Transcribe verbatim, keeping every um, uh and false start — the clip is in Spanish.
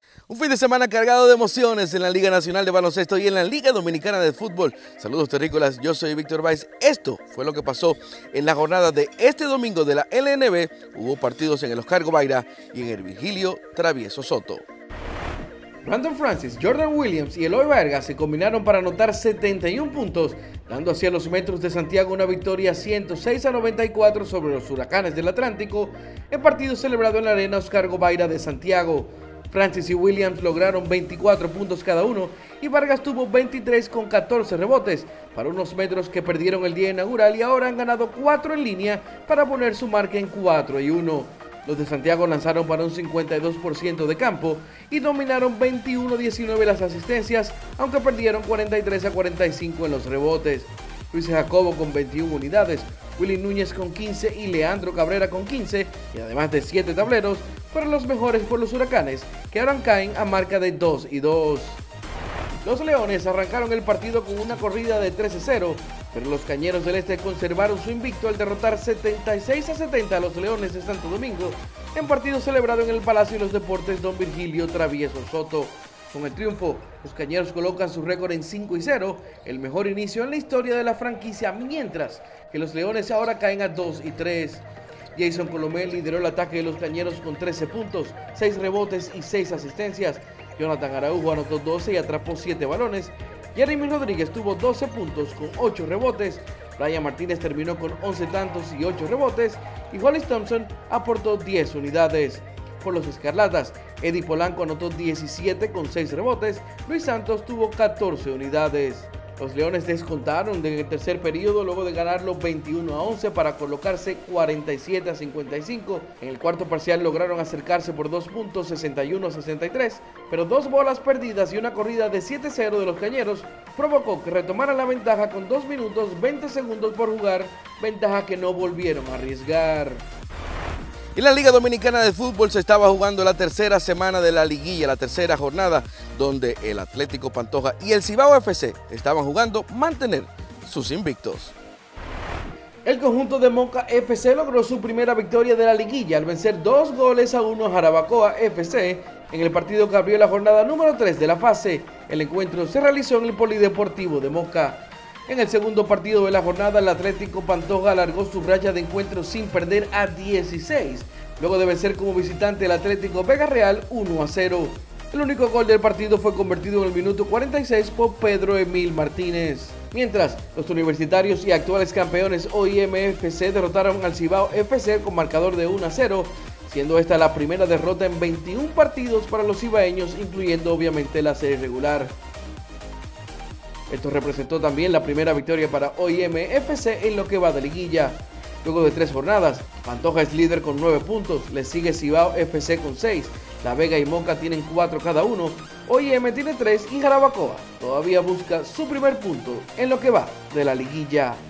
Un fin de semana cargado de emociones en la Liga Nacional de Baloncesto y en la Liga Dominicana de Fútbol. Saludos terrícolas, yo soy Víctor Valls. Esto fue lo que pasó en la jornada de este domingo de la L N B. Hubo partidos en el Oscar Gobaira y en el Virgilio Travieso Soto. Brandon Francis, Jordan Williams y Eloy Vargas se combinaron para anotar setenta y un puntos, dando así a los Metros de Santiago una victoria ciento seis a noventa y cuatro sobre los Huracanes del Atlántico en partido celebrado en la Arena Oscar Gobaira de Santiago. Francis y Williams lograron veinticuatro puntos cada uno y Vargas tuvo veintitrés con catorce rebotes para unos Metros que perdieron el día inaugural y ahora han ganado cuatro en línea para poner su marca en cuatro y uno. Los de Santiago lanzaron para un cincuenta y dos por ciento de campo y dominaron veintiuno a diecinueve las asistencias, aunque perdieron cuarenta y tres a cuarenta y cinco en los rebotes. Luis Jacobo con veintiuna unidades, Willy Núñez con quince y Leandro Cabrera con quince, y además de siete tableros, fueron los mejores por los Huracanes, que ahora caen a marca de dos y dos. Los Leones arrancaron el partido con una corrida de trece a cero, pero los Cañeros del Este conservaron su invicto al derrotar setenta y seis a setenta a los Leones de Santo Domingo en partido celebrado en el Palacio de los Deportes Don Virgilio Travieso Soto. Con el triunfo, los Cañeros colocan su récord en cinco y cero, el mejor inicio en la historia de la franquicia, mientras que los Leones ahora caen a dos y tres. Jason Colomel lideró el ataque de los Cañeros con trece puntos, seis rebotes y seis asistencias. Jonathan Araujo anotó doce y atrapó siete balones. Jeremy Rodríguez tuvo doce puntos con ocho rebotes. Brian Martínez terminó con once tantos y ocho rebotes. Y Hollis Thompson aportó diez unidades. Por los Escarlatas, Eddie Polanco anotó diecisiete con seis rebotes. Luis Santos tuvo catorce unidades. Los Leones descontaron en el tercer periodo luego de ganarlo veintiuno a once para colocarse cuarenta y siete a cincuenta y cinco. En el cuarto parcial lograron acercarse por dos puntos, sesenta y uno a sesenta y tres, pero dos bolas perdidas y una corrida de siete a cero de los Cañeros provocó que retomaran la ventaja con dos minutos veinte segundos por jugar, ventaja que no volvieron a arriesgar. En la Liga Dominicana de Fútbol se estaba jugando la tercera semana de la liguilla, la tercera jornada, donde el Atlético Pantoja y el Cibao F C estaban jugando mantener sus invictos. El conjunto de Moca F C logró su primera victoria de la liguilla al vencer dos goles a uno a Jarabacoa F C en el partido que abrió la jornada número tres de la fase. El encuentro se realizó en el Polideportivo de Moca. En el segundo partido de la jornada, el Atlético Pantoja alargó su racha de encuentros sin perder a dieciséis, luego de vencer como visitante el Atlético Vega Real uno a cero. El único gol del partido fue convertido en el minuto cuarenta y seis por Pedro Emil Martínez. Mientras, los universitarios y actuales campeones O I M F C derrotaron al Cibao F C con marcador de uno a cero, siendo esta la primera derrota en veintiún partidos para los cibaeños, incluyendo obviamente la serie regular. Esto representó también la primera victoria para O I M F C en lo que va de liguilla. Luego de tres jornadas, Pantoja es líder con nueve puntos, le sigue Cibao F C con seis, La Vega y Moca tienen cuatro cada uno, O I M tiene tres y Jarabacoa todavía busca su primer punto en lo que va de la liguilla.